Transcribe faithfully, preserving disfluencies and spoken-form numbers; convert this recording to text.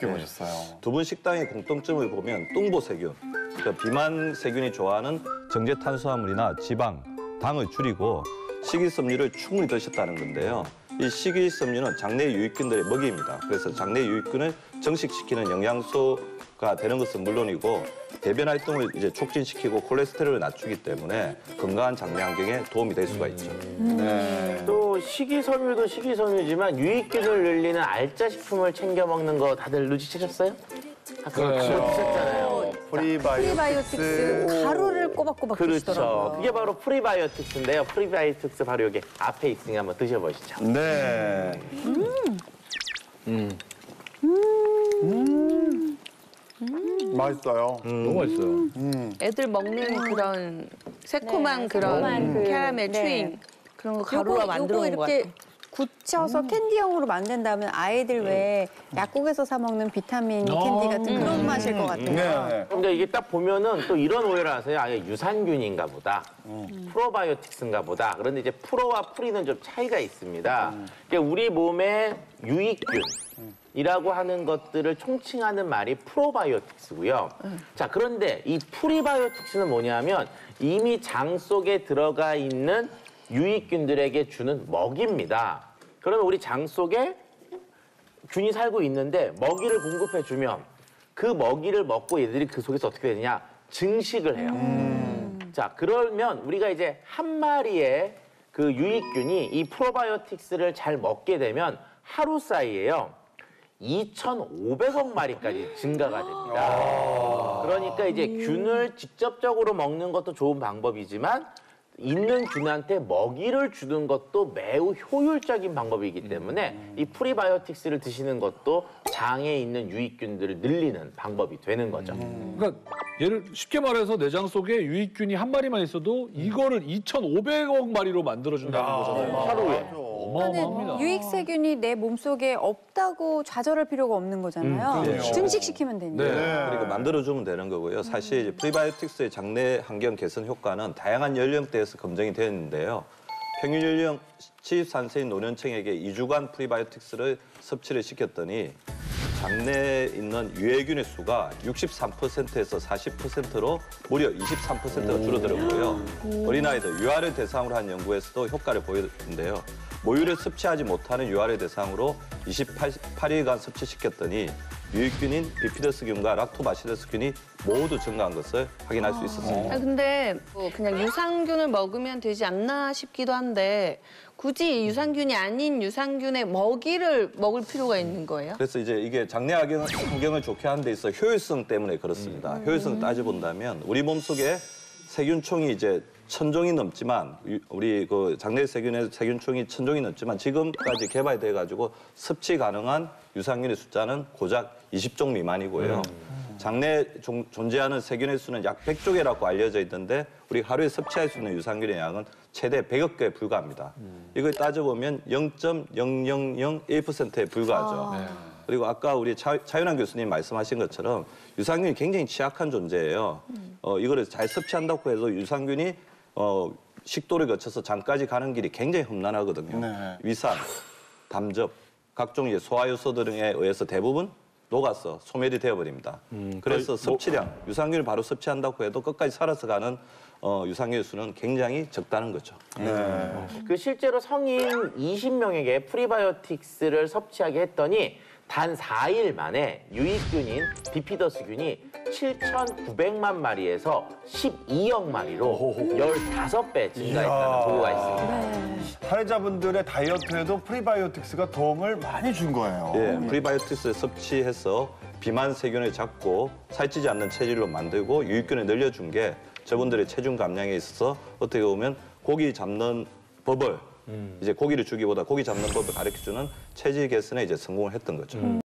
어떻게 보셨어요? 두 분 식당의 공통점을 보면 뚱보세균, 그러니까 비만 세균이 좋아하는 정제 탄수화물이나 지방, 당을 줄이고 식이섬유를 충분히 드셨다는 건데요. 이 식이섬유는 장내 유익균들의 먹이입니다. 그래서 장내 유익균을 정식시키는 영양소가 되는 것은 물론이고 배변 활동을 이제 촉진시키고 콜레스테롤을 낮추기 때문에 건강한 장내 환경에 도움이 될 수가 있죠. 음. 네. 또 식이섬유도 식이섬유지만 유익균을 늘리는 알짜 식품을 챙겨 먹는 거 다들 눈치채셨어요? 아까 그렇죠. 그거 드셨잖아요. 프리바이오틱스. 프리바이오틱스 가루를 꼬박꼬박 그렇죠. 드시더라고요. 그게 바로 프리바이오틱스인데요. 프리바이오틱스 바로 여기 앞에 있으니 한번 드셔보시죠. 네. 음. 음. 음. 맛있어요. 너무 맛있어요. 음. 애들 먹는 그런 새콤한 네, 그런 새콤한 그- 캐러멜 네. 튜잉 그런 거 가루로 만들어 놓은 것 이렇게 같아요. 굳혀서 캔디형으로 만든다면 아이들 왜 약국에서 사 먹는 비타민 어. 캔디 같은 그런 맛일 것 같아요. 네. 근데 이게 딱 보면은 또 이런 오해를 하세요. 아, 이게 유산균인가 보다. 프로바이오틱스인가 보다. 그런데 이제 프로와 프리는 좀 차이가 있습니다. 그러니까 우리 몸의 유익균이라고 하는 것들을 총칭하는 말이 프로바이오틱스고요. 자, 그런데 이 프리바이오틱스는 뭐냐면 이미 장 속에 들어가 있는 유익균들에게 주는 먹이입니다. 그러면 우리 장 속에 균이 살고 있는데 먹이를 공급해주면 그 먹이를 먹고 얘들이 그 속에서 어떻게 되느냐? 증식을 해요. 음. 자, 그러면 우리가 이제 한 마리의 그 유익균이 이 프로바이오틱스를 잘 먹게 되면 하루 사이에요. 이천오백억 마리까지 증가가 됩니다. 그러니까 이제 균을 직접적으로 먹는 것도 좋은 방법이지만 있는 균한테 먹이를 주는 것도 매우 효율적인 방법이기 때문에 이 프리바이오틱스를 드시는 것도 장에 있는 유익균들을 늘리는 방법이 되는 거죠. 그러니까 예를 쉽게 말해서 내장 속에 유익균이 한 마리만 있어도 이거를 이천오백억 마리로 만들어준다는 거잖아요. 하루에. 어마어마합니다. 유익세균이 내 몸속에 없다고 좌절할 필요가 없는 거잖아요. 음, 그렇죠. 증식시키면 되니까. 네. 그러니까 만들어주면 되는 거고요. 사실 이제 프리바이오틱스의 장내 환경 개선 효과는 다양한 연령대에서 검증이 되는데요. 평균 연령 칠십삼 세인 노년층에게 이 주간 프리바이오틱스를 섭취를 시켰더니 장내에 있는 유해균의 수가 육십삼 퍼센트에서 사십 퍼센트로 무려 이십삼 퍼센트가 줄어들었고요. 어린아이들, 유아를 대상으로 한 연구에서도 효과를 보였는데요. 모유를 섭취하지 못하는 유아를 대상으로 이십팔 일간 섭취시켰더니 유익균인 비피더스균과 락토바시러스균이 모두 증가한 것을 확인할 수 있었습니다. 아, 근데 뭐 그냥 유산균을 먹으면 되지 않나 싶기도 한데 굳이 유산균이 아닌 유산균의 먹이를 먹을 필요가 있는 거예요? 그래서 이제 이게 장내 환경- 환경을 좋게 하는 데 있어 효율성 때문에 그렇습니다. 효율성 따져본다면 우리 몸속에 세균총이 이제 천 종이 넘지만 우리 그 장내 세균의 세균총이 천 종이 넘지만 지금까지 개발돼 가지고 섭취 가능한 유산균의 숫자는 고작 이십 종 미만이고요. 장내에 종, 존재하는 세균의 수는 약 백 종이라고 알려져 있는데 우리 하루에 섭취할 수 있는 유산균의 양은 최대 백억 개에 불과합니다. 이걸 따져보면 영 점 영영영일 퍼센트에 불과하죠. 네. 그리고 아까 우리 차, 차윤환 교수님 말씀하신 것처럼 유산균이 굉장히 취약한 존재예요. 어, 이거를 잘 섭취한다고 해도 유산균이 어, 식도를 거쳐서 장까지 가는 길이 굉장히 험난하거든요. 네. 위산, 담즙, 각종 이제 소화효소 등에 의해서 대부분 녹아서 소멸이 되어버립니다. 그래서 섭취량, 유산균을 바로 섭취한다고 해도 끝까지 살아서 가는 어, 유산균 수는 굉장히 적다는 거죠. 네. 그 실제로 성인 이십 명에게 프리바이오틱스를 섭취하게 했더니 단 사 일 만에 유익균인 비피더스균이 칠천구백만 마리에서 십이억 마리로 십오 배 증가했다는 보고가 있습니다. 사회자분들의 다이어트에도 프리바이오틱스가 도움을 많이 준 거예요. 예, 프리바이오틱스를 섭취해서 비만 세균을 잡고 살찌지 않는 체질로 만들고 유익균을 늘려준 게 저분들의 체중 감량에 있어서 어떻게 보면 고기 잡는 법을 이제 고기를 주기보다 고기 잡는 법을 가르쳐주는 체질 개선에 이제 성공을 했던 거죠.